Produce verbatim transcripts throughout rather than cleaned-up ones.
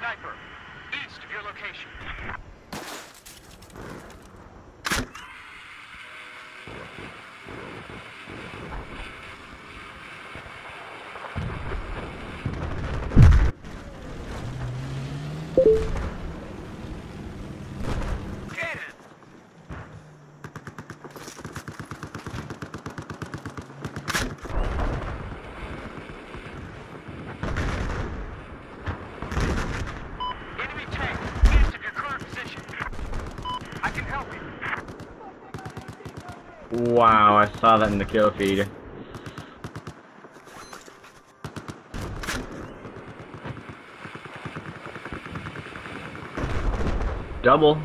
sniper, east of your location. Wow, I saw that in the kill feed. Double.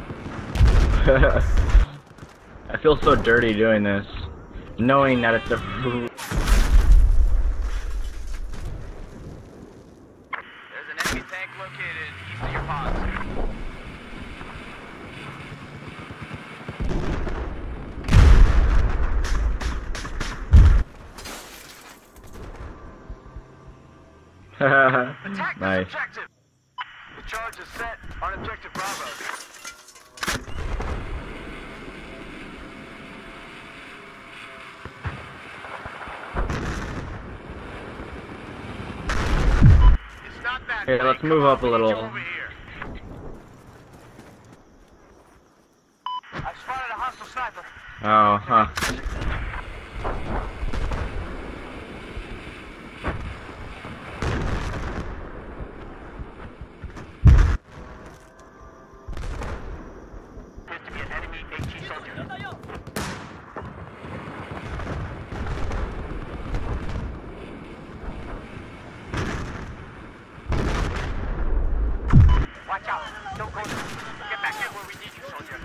I feel so dirty doing this, knowing that it's a. There's an enemy tank located east of your pods. Attack Nice. this objective. The charge is set on objective Bravo. It's not that Here, way. let's move Come up on, a little. we need you over here. I've spotted a hostile sniper. Oh, huh. Appears to be an enemy AT soldier. Watch out. Don't go there. Get back here where we need you, soldier.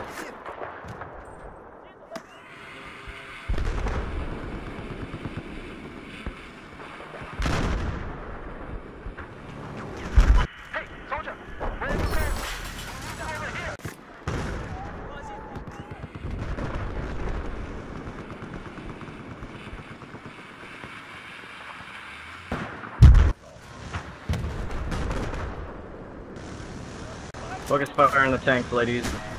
Hey, soldier. Where are you going? Over here. Focus fire on the tanks, ladies.